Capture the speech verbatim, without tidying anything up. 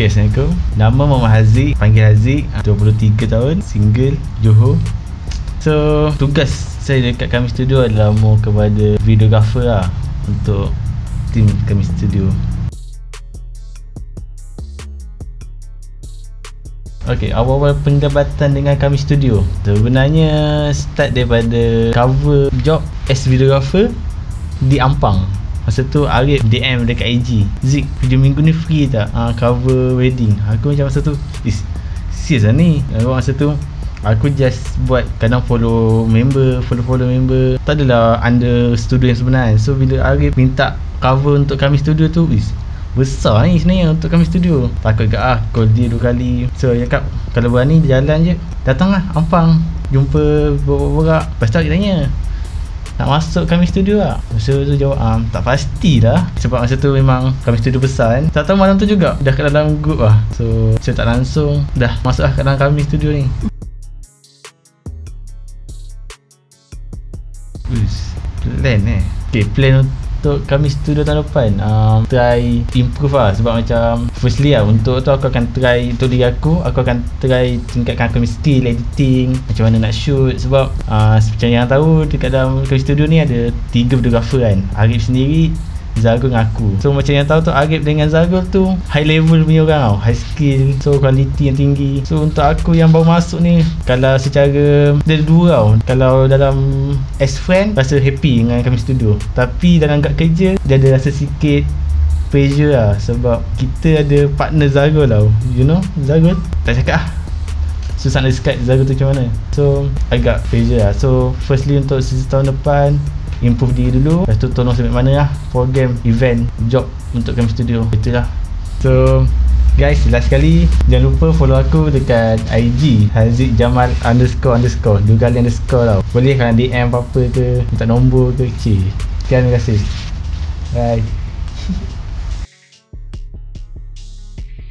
Okay, Assalamualaikum. Nama Muhammad Haziq, panggil Haziq, dua puluh tiga tahun, single, Johor. So, tugas saya dekat Kami Studio adalah more kepada videographer lah untuk tim Kami Studio. Okay, awal-awal penjabatan dengan Kami Studio, sebenarnya start daripada cover job as videographer di Ampang. Masa tu Arif D M dekat I G, Zik, video minggu ni free tak? Uh, cover wedding. Aku macam masa tu, is serius lah ni. Aku masa tu aku just buat, kadang follow member, follow-follow member, tak adalah under studio yang sebenar. So bila Arif minta cover untuk Kami Studio tu, is besar ni sebenarnya untuk Kami Studio. Takut ke ah, call dia dua kali. So dia cakap, kalau berani jalan je, datang lah Ampang, jumpa borak-borak. Lepas tu dia tanya, nak masuk Kami Studio lah? Masa tu jawab, ah, tak pastilah. Sebab masa tu memang Kami Studio besar kan. Tak tahu malam tu juga dah kat dalam group lah. So saya tak langsung dah masuk lah kat dalam Kami Studio ni. Uish, plan eh. Okay, plan untuk Kami Studio tahun depan, um, try improve lah. Sebab macam firstly lah, untuk tu aku akan try, untuk diri aku Aku akan try tingkatkan aku punya skill editing, macam mana nak shoot. Sebab uh, macam yang tahu, dekat dalam Kami Studio ni ada tiga videographer kan, Arif sendiri, Zagul dengan aku. So macam yang tahu tu, Arif dengan Zagul tu high level punya orang tau, high skill, so quality yang tinggi. So untuk aku yang baru masuk ni, kalau secara, dia ada dua tau. Kalau dalam as friend, rasa happy dengan Kami Studio, tapi dalam kat kerja, dia ada rasa sikit pressure lah. Sebab kita ada partner Zagul tau, you know Zagul? Tak cakap lah, susah nak describe Zagul tu macam mana. So agak pressure lah. So firstly untuk season tahun depan, improve diri dulu. Lepas tu tolong sampai mana lah program, event, job untuk Kami Studio. Itulah. So guys, last sekali, jangan lupa follow aku dekat I G Haziq Jamal underscore underscore, dua kali underscore tau. Boleh kalau D M apa-apa ke, minta nombor ke. Cik, terima kasih. Bye.